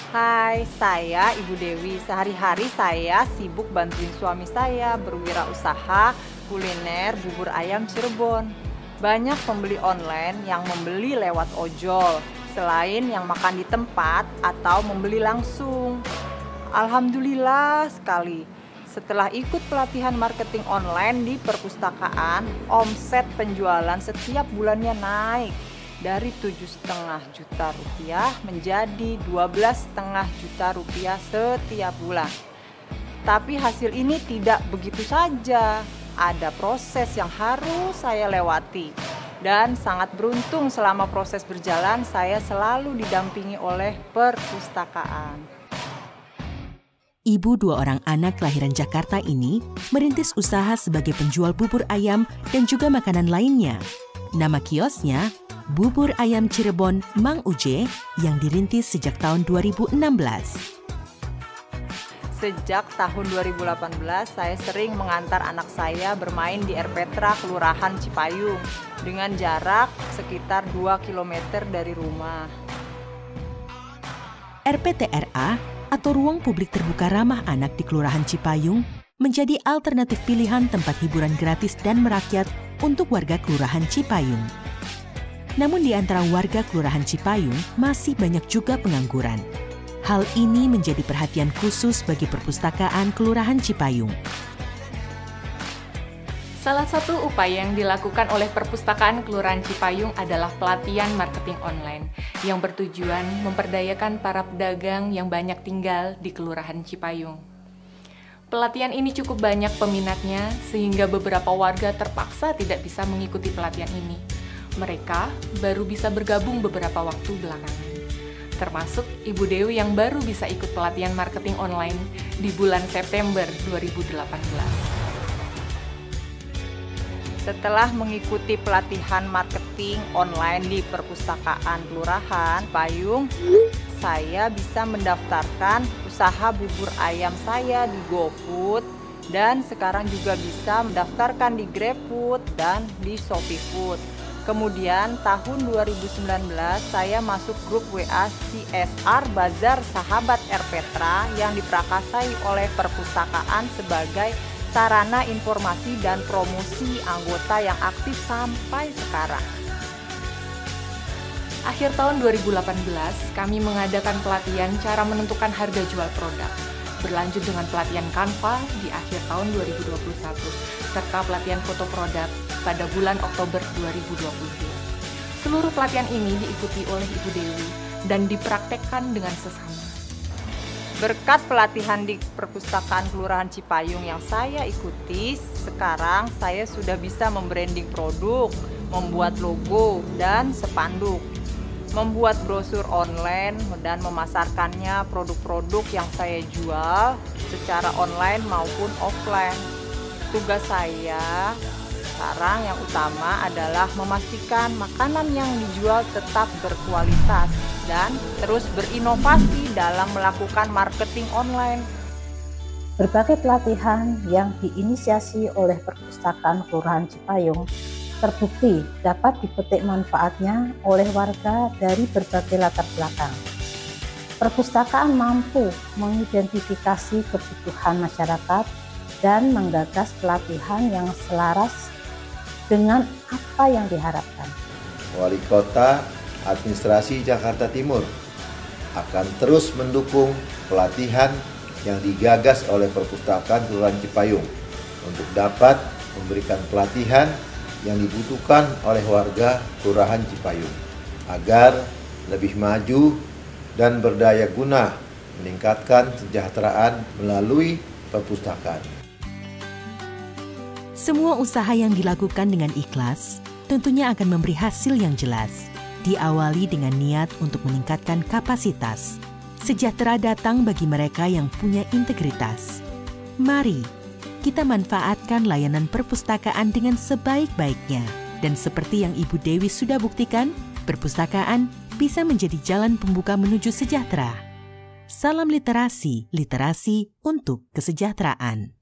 Hai, saya Ibu Dewi. Sehari-hari saya sibuk bantuin suami saya berwirausaha kuliner bubur ayam Cirebon. Banyak pembeli online yang membeli lewat ojol, selain yang makan di tempat atau membeli langsung. Alhamdulillah sekali. Setelah ikut pelatihan marketing online di perpustakaan, omset penjualan setiap bulannya naik dari 7,5 juta rupiah menjadi 12,5 juta rupiah setiap bulan. Tapi hasil ini tidak begitu saja. Ada proses yang harus saya lewati. Dan sangat beruntung selama proses berjalan saya selalu didampingi oleh perpustakaan. Ibu dua orang anak kelahiran Jakarta ini merintis usaha sebagai penjual bubur ayam dan juga makanan lainnya. Nama kiosnya Bubur Ayam Cirebon Mang Uje yang dirintis sejak tahun 2016. Sejak tahun 2018 saya sering mengantar anak saya bermain di Erpetra, Kelurahan Cipayung dengan jarak sekitar 2 km dari rumah. RPTRA atau Ruang Publik Terbuka Ramah Anak di Kelurahan Cipayung menjadi alternatif pilihan tempat hiburan gratis dan merakyat untuk warga Kelurahan Cipayung. Namun di antara warga Kelurahan Cipayung masih banyak juga pengangguran. Hal ini menjadi perhatian khusus bagi perpustakaan Kelurahan Cipayung. Salah satu upaya yang dilakukan oleh perpustakaan Kelurahan Cipayung adalah pelatihan marketing online yang bertujuan memperdayakan para pedagang yang banyak tinggal di Kelurahan Cipayung. Pelatihan ini cukup banyak peminatnya sehingga beberapa warga terpaksa tidak bisa mengikuti pelatihan ini. Mereka baru bisa bergabung beberapa waktu belakangan. Termasuk Ibu Dewi yang baru bisa ikut pelatihan marketing online di bulan September 2018. Setelah mengikuti pelatihan marketing online di perpustakaan Kelurahan Cipayung, saya bisa mendaftarkan usaha bubur ayam saya di GoFood dan sekarang juga bisa mendaftarkan di GrabFood dan di ShopeeFood. Kemudian tahun 2019 saya masuk grup WA CSR Bazar Sahabat Erpetra yang diprakasai oleh perpustakaan sebagai sarana informasi dan promosi anggota yang aktif sampai sekarang. Akhir tahun 2018, kami mengadakan pelatihan cara menentukan harga jual produk. Berlanjut dengan pelatihan Canva di akhir tahun 2021, serta pelatihan foto produk pada bulan Oktober 2022. Seluruh pelatihan ini diikuti oleh Ibu Dewi dan dipraktekkan dengan sesama. Berkat pelatihan di perpustakaan Kelurahan Cipayung yang saya ikuti, sekarang saya sudah bisa membranding produk, membuat logo dan spanduk, membuat brosur online dan memasarkannya produk-produk yang saya jual secara online maupun offline. Tugas saya sekarang yang utama adalah memastikan makanan yang dijual tetap berkualitas dan terus berinovasi dalam melakukan marketing online. Berbagai pelatihan yang diinisiasi oleh perpustakaan Kelurahan Cipayung terbukti dapat dipetik manfaatnya oleh warga dari berbagai latar belakang. Perpustakaan mampu mengidentifikasi kebutuhan masyarakat dan menggagas pelatihan yang selaras dengan apa yang diharapkan. Wali Kota Administrasi Jakarta Timur akan terus mendukung pelatihan yang digagas oleh perpustakaan Kelurahan Cipayung untuk dapat memberikan pelatihan yang dibutuhkan oleh warga Kelurahan Cipayung agar lebih maju dan berdaya guna meningkatkan kesejahteraan melalui perpustakaan. Semua usaha yang dilakukan dengan ikhlas tentunya akan memberi hasil yang jelas. Diawali dengan niat untuk meningkatkan kapasitas. Sejahtera datang bagi mereka yang punya integritas. Mari kita manfaatkan layanan perpustakaan dengan sebaik-baiknya. Dan seperti yang Ibu Dewi sudah buktikan, perpustakaan bisa menjadi jalan pembuka menuju sejahtera. Salam literasi, literasi untuk kesejahteraan.